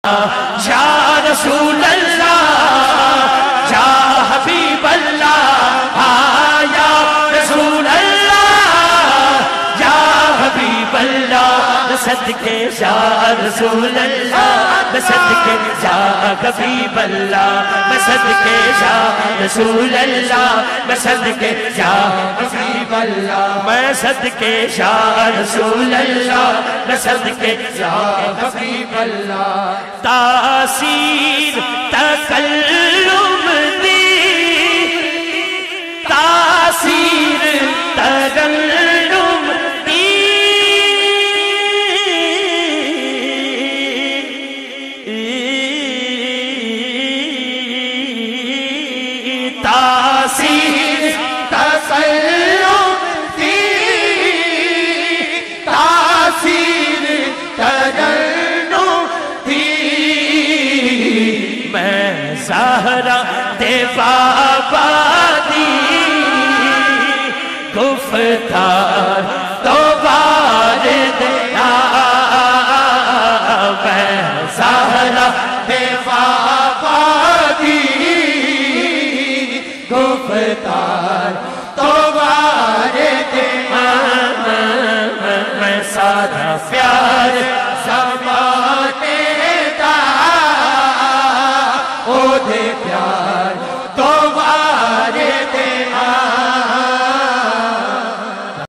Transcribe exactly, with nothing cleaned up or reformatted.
یا رسول اللہ یا حبیب اللہ یا رسول اللہ یا حبیب اللہ صدقے یا رسول اللہ صدقے یا حبیب اللہ صدقے یا رسول اللہ صدقے یا حبیب اللہ میں صدقے یا رسول اللہ صدقے یا حبیب اللہ تاثیر تکلم دی تاثیر تکلم دی تاثیر تکلم دی تاثیر تکلم میں زہرا دے بابا دی گفتار تو بار دیا میں زہرا دے بابا دی گفتار تو بار دیا میں سارا پیار